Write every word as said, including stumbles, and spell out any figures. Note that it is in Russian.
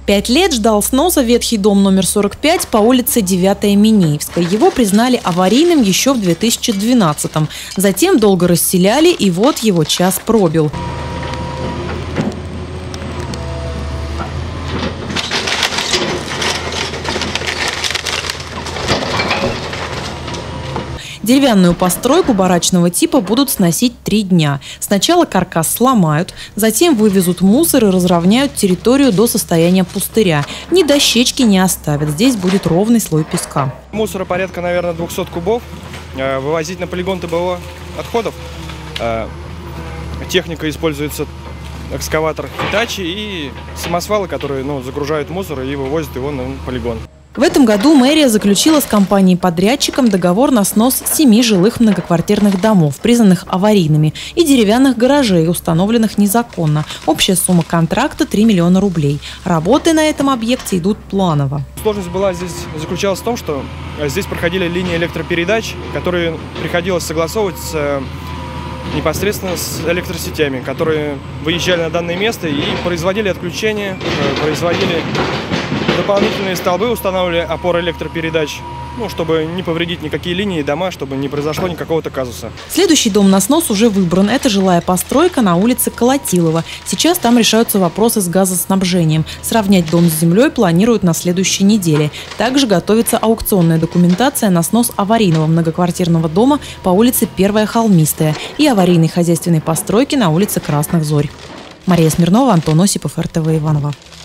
Пять лет ждал сноса ветхий дом номер сорок пять по улице девятая Минеевская. Его признали аварийным еще в две тысячи двенадцатом. Затем долго расселяли, и вот его час пробил. Деревянную постройку барачного типа будут сносить три дня. Сначала каркас сломают, затем вывезут мусор и разровняют территорию до состояния пустыря. Ни дощечки не оставят, здесь будет ровный слой песка. Мусора порядка, наверное, двухсот кубов. Вывозить на полигон тэ бэ о отходов. Техника используется экскаватор Hitachi и самосвалы, которые ну, загружают мусор и вывозят его на полигон. В этом году мэрия заключила с компанией-подрядчиком договор на снос семи жилых многоквартирных домов, признанных аварийными, и деревянных гаражей, установленных незаконно. Общая сумма контракта – три миллиона рублей. Работы на этом объекте идут планово. Сложность была здесь заключалась в том, что здесь проходили линии электропередач, которые приходилось согласовывать с, непосредственно с электросетями, которые выезжали на данное место и производили отключения, производили дополнительные столбы, устанавливали опоры электропередач, ну, чтобы не повредить никакие линии и дома, чтобы не произошло никакого-то казуса. Следующий дом на снос уже выбран. Это жилая постройка на улице Колотилова. Сейчас там решаются вопросы с газоснабжением. Сравнять дом с землей планируют на следующей неделе. Также готовится аукционная документация на снос аварийного многоквартирного дома по улице Первая Холмистая и аварийной хозяйственной постройки на улице Красных Зорь. Мария Смирнова, Антон Осипов, эр тэ вэ Иваново.